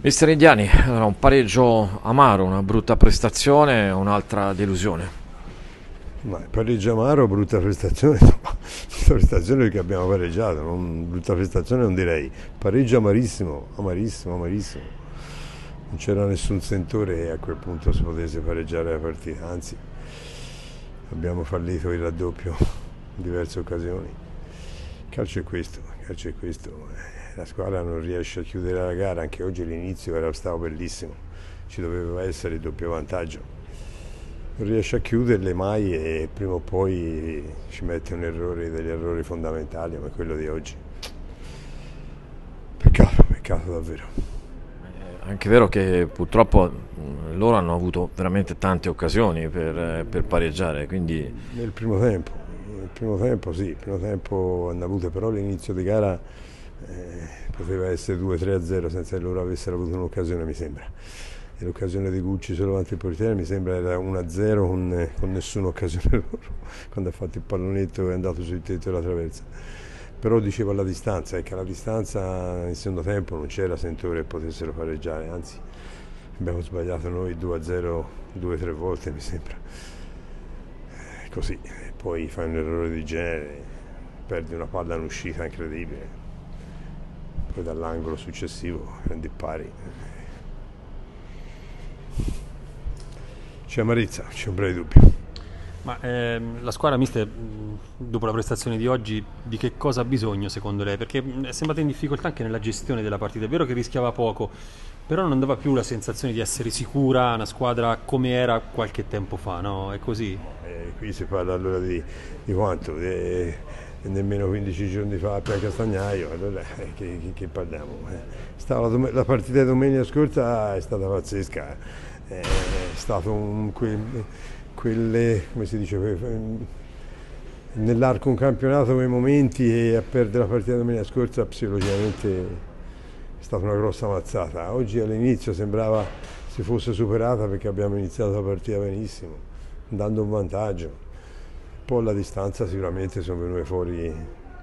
Mister Indiani, allora, un pareggio amaro, una brutta prestazione, un'altra delusione. Ma pareggio amaro, brutta prestazione, no. Brutta prestazione perché abbiamo pareggiato, brutta prestazione non direi. Pareggio amarissimo, amarissimo, amarissimo. Non c'era nessun sentore che a quel punto si potesse pareggiare la partita, anzi abbiamo fallito il raddoppio in diverse occasioni. Il calcio è questo. La squadra non riesce a chiudere la gara, anche oggi l'inizio era stato bellissimo, ci doveva essere il doppio vantaggio. Non riesce a chiuderle mai e prima o poi ci mette un errore, degli errori fondamentali come quello di oggi. Peccato, peccato davvero. È anche vero che purtroppo loro hanno avuto veramente tante occasioni per pareggiare, quindi Nel primo tempo sì, il primo tempo hanno avuto, però l'inizio di gara poteva essere 2-3-0 senza che loro avessero avuto un'occasione, mi sembra. E l'occasione di Gucci solo davanti al portiere mi sembra era 1-0 con nessuna occasione loro, quando ha fatto il pallonetto e è andato sul tetto della traversa. Però dicevo alla distanza, che alla distanza nel secondo tempo non c'era sentore che potessero pareggiare, anzi abbiamo sbagliato noi 2-0 2-3 volte mi sembra. Così, poi fai un errore di genere, perdi una palla in uscita incredibile, poi dall'angolo successivo prendi il pari. C'è amarezza, c'è un breve dubbio. Ma la squadra, mister, dopo la prestazione di oggi, di che cosa ha bisogno secondo lei? Perché è sembrata in difficoltà anche nella gestione della partita. È vero che rischiava poco, però non dava più la sensazione di essere sicura, una squadra come era qualche tempo fa, no? È così? Qui si parla allora di quanto? Nemmeno 15 giorni fa a Pia Castagnaio, allora che parliamo? La partita di domenica scorsa è stata pazzesca, è stato come si dice, nell'arco un campionato quei momenti e a perdere la partita di domenica scorsa psicologicamente è stata una grossa mazzata. Oggi all'inizio sembrava si fosse superata perché abbiamo iniziato la partita benissimo, dando un vantaggio. Poi alla distanza sicuramente sono venute fuori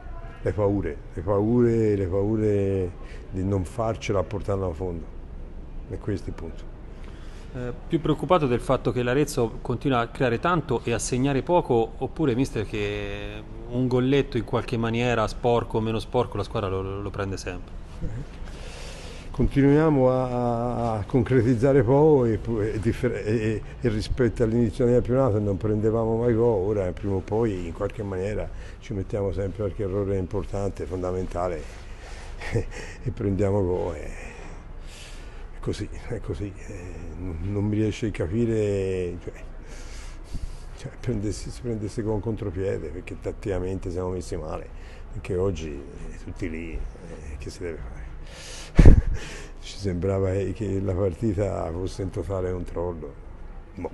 le paure di non farcela a portarla a fondo. E questo è il punto. Più preoccupato del fatto che l'Arezzo continua a creare tanto e a segnare poco, oppure, mister, che un golletto in qualche maniera, sporco o meno sporco, la squadra lo prende sempre? Continuiamo a concretizzare poco e rispetto all'inizio del campionato non prendevamo mai gol, ora prima o poi in qualche maniera ci mettiamo sempre qualche errore importante, fondamentale e prendiamo gol. È così, non mi riesce a capire, si prendesse con contropiede perché tatticamente siamo messi male, anche oggi tutti lì, che si deve fare? Ci sembrava che la partita fosse in totale controllo. Boh.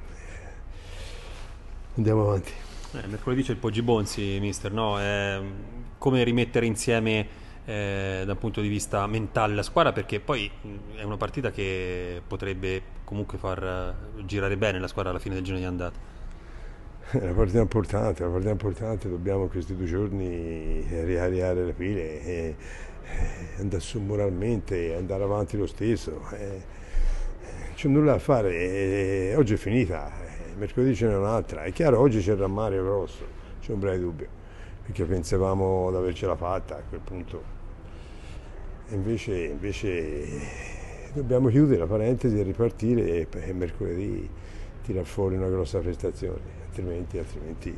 Andiamo avanti. Mercoledì c'è il Poggi Bonzi, mister, no? Come rimettere insieme dal punto di vista mentale la squadra, perché poi è una partita che potrebbe comunque far girare bene la squadra alla fine del girone di andata. È una partita importante, dobbiamo in questi 2 giorni riariare le pile e andare su moralmente, andare avanti lo stesso. C'è nulla da fare, oggi è finita, mercoledì ce n'è un'altra. È chiaro, oggi c'è il rammario grosso, c'è un breve dubbio, perché pensavamo di avercela fatta a quel punto. E invece dobbiamo chiudere la parentesi e ripartire e mercoledì tirar fuori una grossa prestazione, altrimenti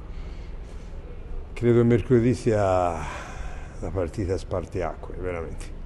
credo che mercoledì sia la partita a spartiacque, veramente.